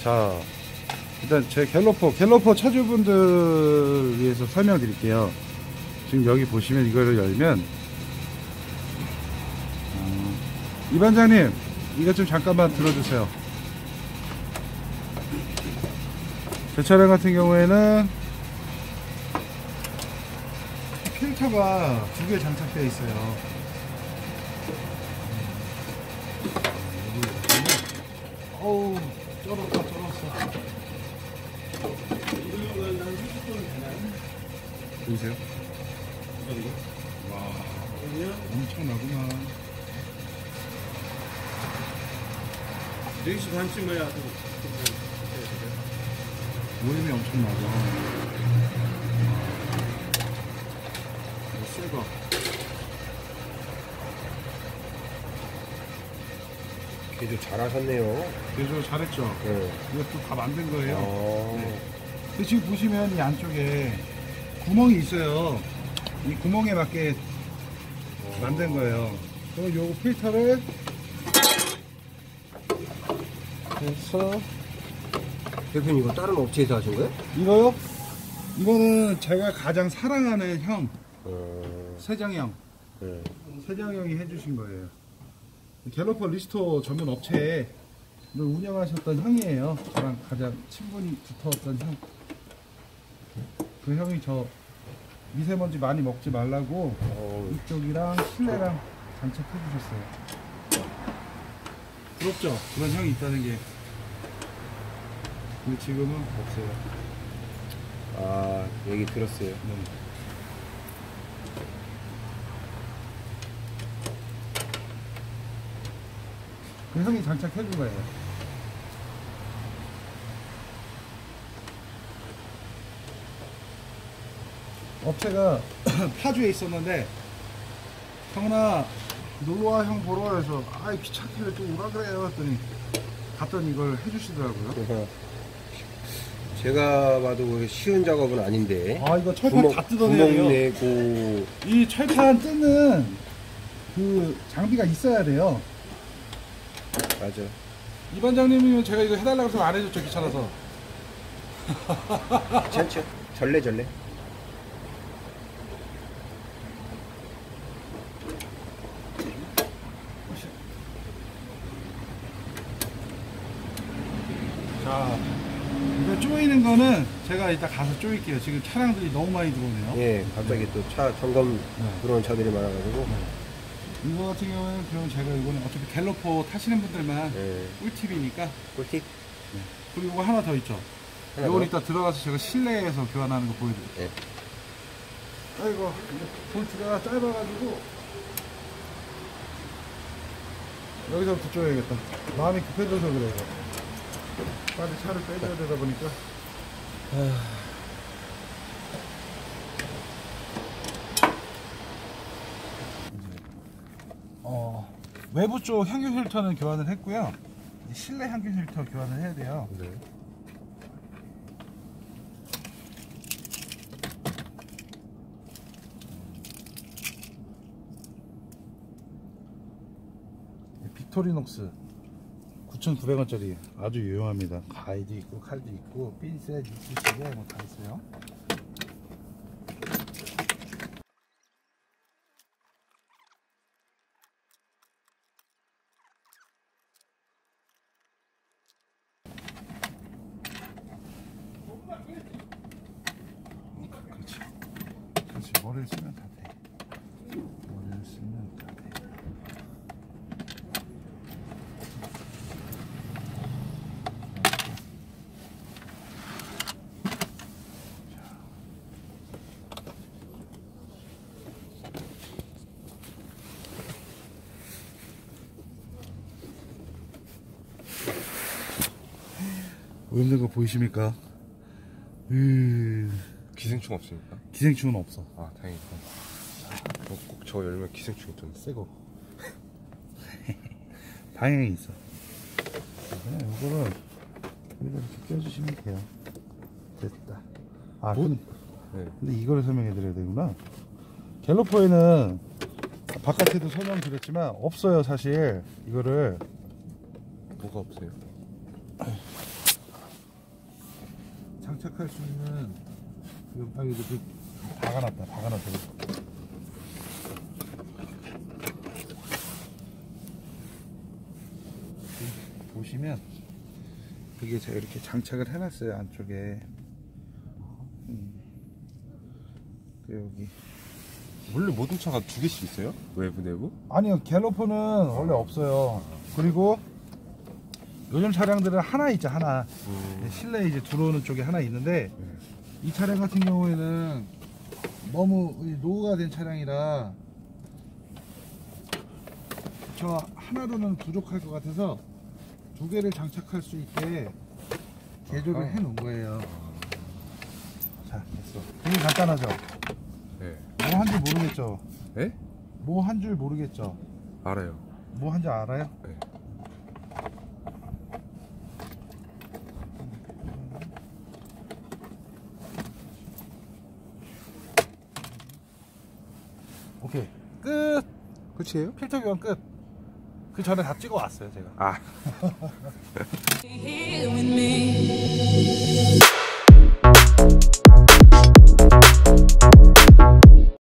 자, 일단 제 갤러퍼 차주분들 위해서 설명드릴게요. 지금 여기 보시면 이거를 열면 이 반장님 이거 좀 잠깐만 들어주세요. 제 차량 같은 경우에는 필터가 두 개 장착되어 있어요. 어우, 쩔었어. 보이세요? 와, 엄청나구만. 레이스 반쯤이야. 모임이 엄청나죠. 새거. 그래도 잘하셨네요. 그래서 잘했죠. 네. 이것도 다 만든 거예요. 네. 근데 지금 보시면 이 안쪽에 구멍이 있어요. 이 구멍에 맞게 만든 거예요. 그럼 요거 필터를 해서 대표님 이거 다른 업체에서 하신 거예요? 이거요? 이거는 제가 가장 사랑하는 형, 세정형. 네. 세정형이 해주신 거예요. 갤러퍼 리스토 전문 업체에 운영하셨던 형이에요. 저랑 가장 친분이 두터웠던 형. 그 형이 저 미세먼지 많이 먹지 말라고 이쪽이랑 실내랑 장착해 주셨어요. 부럽죠? 그런 형이 있다는 게. 근데 지금은 없어요. 아, 얘기 들었어요. 네. 그 형이 장착해 준 거예요. 업체가 파주에 있었는데 형아 놀러와 형 보러 해서 아이 귀찮게 왜 좀 오라 그래요 했더니 갔더니 이걸 해주시더라고요. 그래서 제가 봐도 쉬운 작업은 아닌데. 아 이거 철판 다 뜯어내야 돼요. 구멍 내고. 이 철판 뜯는 그 장비가 있어야 돼요. 맞아. 이 반장님이면 제가 이거 해달라고 해서 안 해줬죠, 귀찮아서. 괜찮죠? 절레. 자, 이거 조이는 거는 제가 이따 가서 조일게요. 지금 차량들이 너무 많이 들어오네요. 예, 갑자기 또 차 점검 들어온 차들이 많아가지고. 이거 같은 경우에는 그럼 제가 이거는 어차피 갤러퍼 타시는 분들만 꿀팁이니까. 꿀팁? 네. 그리고 이거 하나 더 있죠. 이건 이따 들어가서 제가 실내에서 교환하는 거 보여드릴게요. 아이고, 볼트가 짧아가지고 여기서부터 쪼여야겠다. 마음이 급해져서 그래요. 빨리 차를 빼줘야 되다 보니까. 외부 쪽 향균 필터는 교환을 했고요. 이제 실내 향균 필터 교환을 해야 돼요. 네. 빅토리녹스 9,900원짜리 아주 유용합니다. 가위도 있고 칼도 있고 핀셋 있으시고 뭐 다 있어요. 그렇지. 머리를 쓰면 다 돼. 머리를 쓰면 다 돼. 오염된 거 보이십니까? 기생충 없습니까? 기생충은 없어. 아, 다행이다. 꼭 저 열면 기생충이 좀 세고. 방향이 있어. 그냥 요거를 여기다 이렇게 껴주시면 돼요. 됐다. 아, 뭐? 근데 이거를 설명해 드려야 되구나. 갤러퍼에는 바깥에도 설명드렸지만 없어요, 사실. 이거를. 뭐가 없어요? 장착할 수 있는 여기 박아놨다. 보시면 그게 제가 이렇게 장착을 해놨어요 안쪽에. 여기 원래 모든 차가 두 개씩 있어요? 외부 내부? 아니요, 갤로퍼는 원래 없어요. 그리고 요즘 차량들은 하나 있죠, 하나. 실내에 이제 들어오는 쪽에 하나 있는데 이 차량 같은 경우에는 너무 노후가 된 차량이라 저 하나로는 부족할 것 같아서 두 개를 장착할 수 있게 개조를 해 놓은 거예요. 자, 됐어. 되게 간단하죠? 네. 뭐 한 줄 모르겠죠? 네? 뭐 한 줄 모르겠죠? 알아요. 뭐 한 줄 알아요? 네. 오케이, 끝. 끝이에요? 필터 교환 끝. 그 전에 다 찍어 왔어요 제가. 아. Here with me.